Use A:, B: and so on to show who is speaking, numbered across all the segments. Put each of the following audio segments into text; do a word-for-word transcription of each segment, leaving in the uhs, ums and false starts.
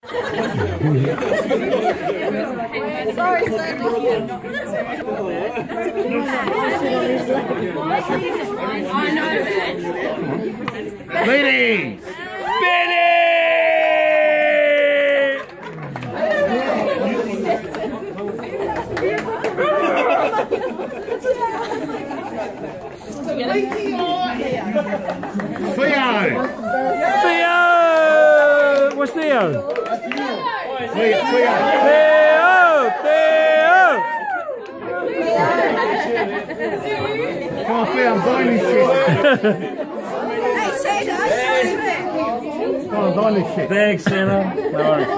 A: Sorry, sir.
B: Ladies! Benny! Theo!
C: Theo! What's Theo?
B: Theo! Theo!
C: Theo!
B: Come on, Theo, I'm buying this shit. Come on, I'm buying this shit.
C: Thanks, Santa. No worries.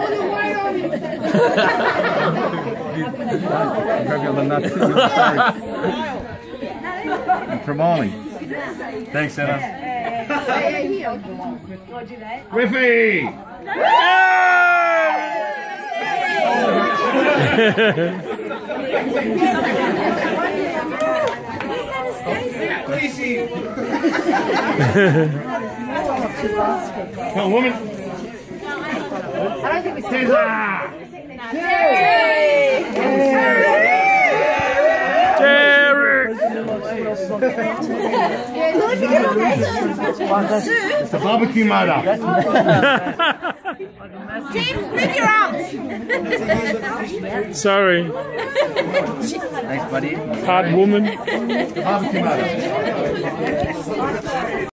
B: Tremonti.
C: Thanks, Santa.
B: Riffy! Come on, woman. I don't think we see It's the barbecue motor.
A: James, move your arms.
C: Sorry.
B: Thanks, buddy.
C: Hard woman.
B: Barbecue motor.